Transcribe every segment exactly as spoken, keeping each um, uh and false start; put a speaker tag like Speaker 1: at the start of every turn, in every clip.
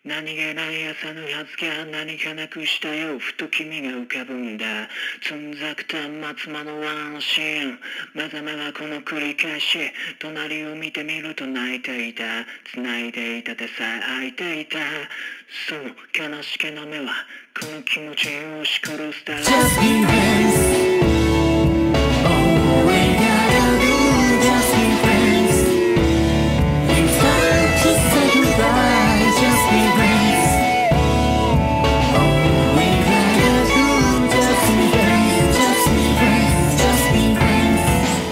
Speaker 1: 何気ない朝のはずが何かなくしたよ。ふと君が浮かぶんだ。つんざく端末間のワンシーン。まだまだこの繰り返し。隣を見てみると泣いていた。繋いでいた手さえ開いていた。その悲しげな目はこの気持ちを押し殺すだろう。
Speaker 2: Just be friends. All we gotta do, just be friends. It's time to say goodbye. Just be friends. All we gotta do, just be friends. Just be friends. Just be friends.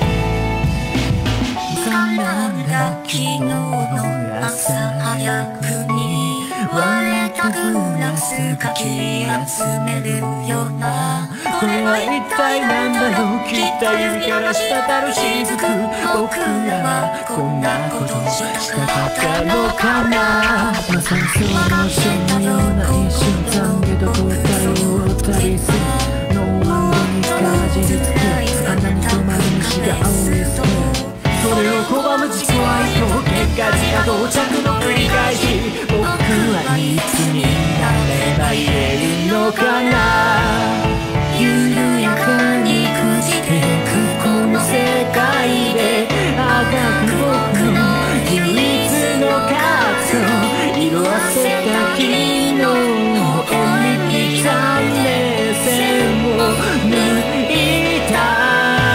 Speaker 2: 浮かんだ昨日の朝早くに割れたグラスかき集めるような。これは一体何だろう。切った指から滴る雫。僕らはこんなことしたかったのかな。まさにそのションのような一瞬懺悔と答えを追ったりする。ノーワンドにかじりつく穴に止まる虫が青いする。それを拒む自己愛と結果自家到着の繰り返し。僕はいつになれば言えるのかな。緩やかに朽ちてくこの世界であがく僕の唯一のカツを色あせた昨日の俺に残念線を抜いた。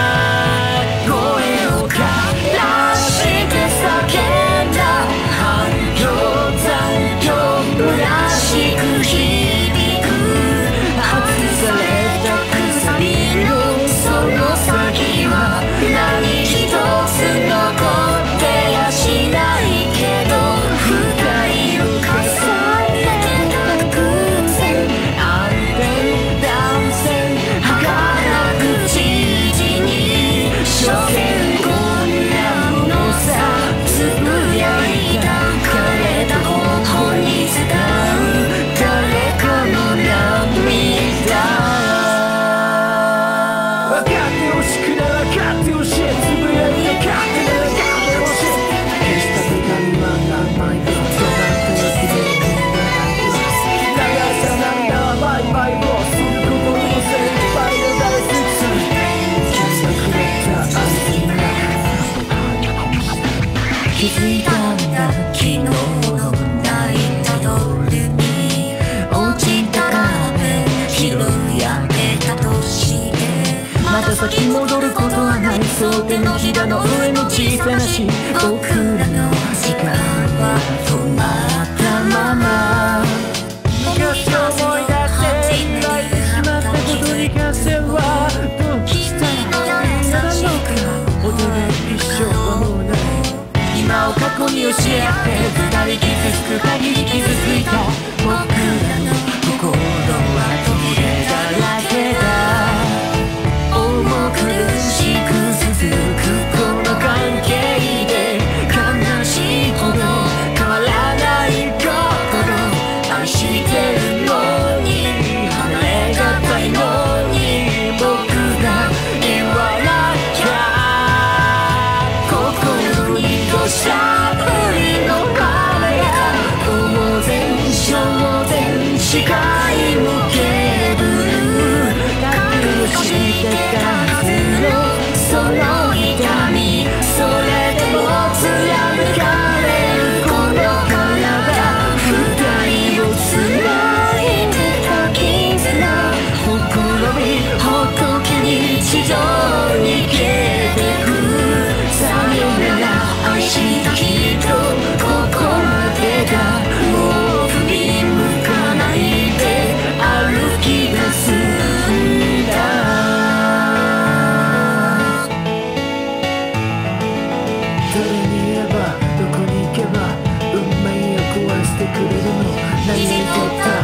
Speaker 2: 気づいたんだ昨日の泣いた夜に落ちた壁拾い上げたとして、また先戻ることはない。そう手のひらの上の小さなし。僕らの時間は止まったまま。昔を思い出して泣いてしまったことに関してはどうしたらいいのか。お互い一生はもうない。今を過去に教え合って二人傷つく限り傷ついた。僕らの心はトゲだらけだ。重苦しく続くこの関係で悲しいほど変わらない心。愛してるのに離れがたいのに僕が言わなきゃ。心に土砂降りの雨が当然正然視界向けぶる。隠してたはずのその痛み、それでも貫かれるこの体。二人を繋いでた絆、ほころびほどけに地上に消えてく。さよなら愛した人、ここまでだ。もう振り向かないで歩き出すんだ。誰に言えばどこに行けば運命を壊してくれるの。何にとった